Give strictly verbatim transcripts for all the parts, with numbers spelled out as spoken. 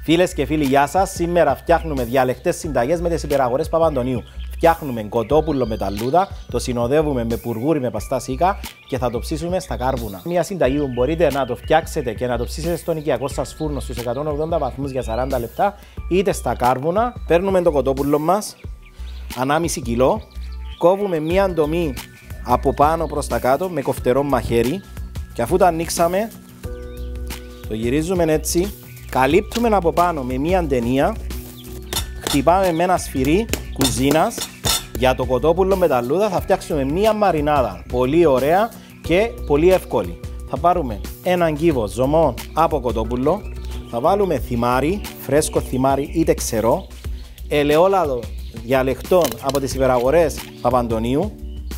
Φίλες και φίλοι, γεια σας. Σήμερα φτιάχνουμε διαλεκτές συνταγές με τις υπεραγορές Παπαντονίου. Φτιάχνουμε κοτόπουλο με ταλούδα, το συνοδεύουμε με πουργούρι με παστά σίκα και θα το ψήσουμε στα κάρβουνα. Μια συνταγή που μπορείτε να το φτιάξετε και να το ψήσετε στον οικιακό σας φούρνο στους εκατόν ογδόντα βαθμούς για σαράντα λεπτά, είτε στα κάρβουνα. Παίρνουμε το κοτόπουλο μας, ανάμιση κιλό, κόβουμε μια ντομή από πάνω προς τα κάτω με κοφτερό μαχαίρι και αφού το ανοίξαμε, το γυρίζουμε έτσι. Καλύπτουμε από πάνω με μία ταινία, χτυπάμε με ένα σφυρί κουζίνας. Για το κοτόπουλο με ταλούδα θα φτιάξουμε μία μαρινάδα, πολύ ωραία και πολύ εύκολη. Θα πάρουμε έναν κύβο ζωμό από κοτόπουλο, θα βάλουμε θυμάρι, φρέσκο θυμάρι είτε ξερό, ελαιόλαδο διαλεκτών από τις υπεραγορές Παπαντονίου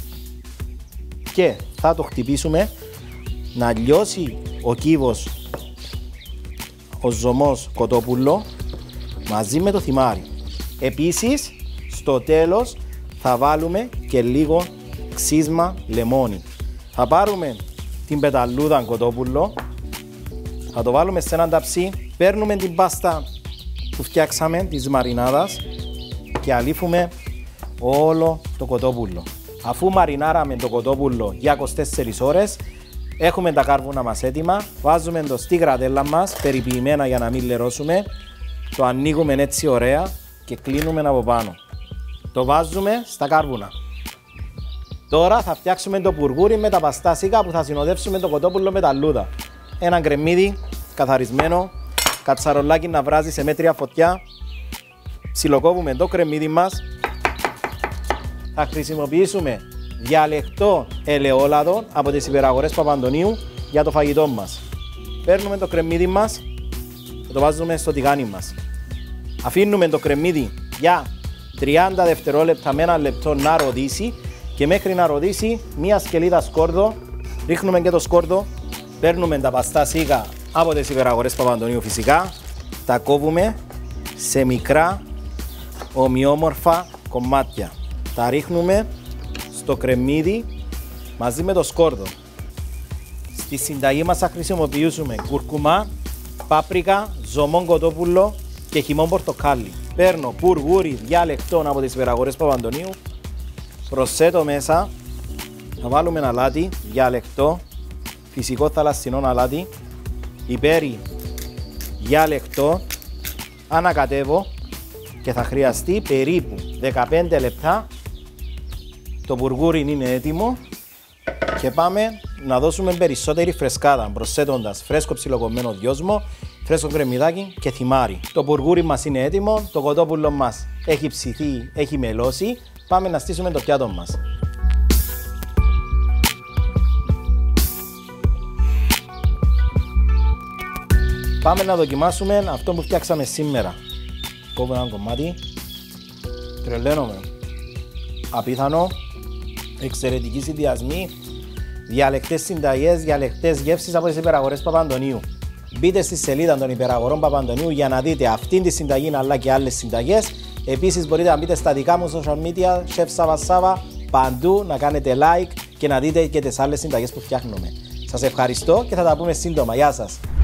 και θα το χτυπήσουμε να λιώσει ο κύβος, ο ζωμός κοτόπουλο μαζί με το θυμάρι. Επίσης στο τέλος θα βάλουμε και λίγο ξύσμα λεμόνι. Θα πάρουμε την πεταλούδα κοτόπουλο, θα το βάλουμε σε έναν ταψί, παίρνουμε την πάστα που φτιάξαμε της μαρινάδας και αλήφουμε όλο το κοτόπουλο. Αφού μαρινάραμε το κοτόπουλο για είκοσι τέσσερις ώρες, έχουμε τα κάρβουνα μας έτοιμα, βάζουμε το στη γρατέλα μας, περιποιημένα για να μην λερώσουμε, το ανοίγουμε έτσι ωραία και κλείνουμε από πάνω. Το βάζουμε στα κάρβουνα. Τώρα θα φτιάξουμε το πουργούρι με τα παστά σίκα που θα συνοδεύσουμε το κοτόπουλο με ταλούδα. Ένα γκρεμμύδι καθαρισμένο, κατσαρολάκι να βράζει σε μέτρια φωτιά. Ψιλοκόβουμε το κρεμμύδι μας. Θα χρησιμοποιήσουμε διαλεκτό ελαιόλαδο από τις υπεραγορές Παπαντονίου για το φαγητό μας. Παίρνουμε το κρεμμύδι μας και το βάζουμε στο τηγάνι μας. Αφήνουμε το κρεμμύδι για τριάντα δευτερόλεπτα με ένα λεπτό να ροδίσει και μέχρι να ροδίσει μία σκελίδα σκόρδο, ρίχνουμε και το σκόρδο, παίρνουμε τα παστά σίκα από τις υπεραγορές Παπαντονίου φυσικά, τα κόβουμε σε μικρά ομοιόμορφα κομμάτια. Τα ρίχνουμε στο κρεμμύδι μαζί με το σκόρδο. Στη συνταγή μας θα χρησιμοποιήσουμε κουρκουμά, πάπρικα, ζωμό κοτόπουλο και χυμό πορτοκάλι. Παίρνω πουργούρι διαλεκτών από τις υπεραγορές Παπαντονίου, προσθέτω μέσα, θα βάλουμε ένα αλάτι διαλεκτό, φυσικό θαλασσινό αλάτι, πιπέρι διαλεκτό, ανακατεύω και θα χρειαστεί περίπου δεκαπέντε λεπτά. Το πουργούρι είναι έτοιμο και πάμε να δώσουμε περισσότερη φρεσκάδα προσθέτοντας φρέσκο ψιλοκομμένο δυόσμο, φρέσκο κρεμμυδάκι και θυμάρι. Το πουργούρι μας είναι έτοιμο, το κοτόπουλο μας έχει ψηθεί, έχει μελώσει. Πάμε να στήσουμε το πιάτο μας. Πάμε να δοκιμάσουμε αυτό που φτιάξαμε σήμερα. Κόβω ένα κομμάτι, τρελαίνομαι. Απίθανο, εξαιρετικοί συνδυασμοί, διαλεκτές συνταγές, διαλεκτές γεύσεις από τις υπεραγορές Παπαντονίου. Μπείτε στη σελίδα των υπεραγορών Παπαντονίου για να δείτε αυτήν τη συνταγή αλλά και άλλες συνταγές. Επίσης μπορείτε να μπείτε στα δικά μου social media, Chef Sava Sava, παντού να κάνετε like και να δείτε και τις άλλες συνταγές που φτιάχνουμε. Σας ευχαριστώ και θα τα πούμε σύντομα. Γεια σας!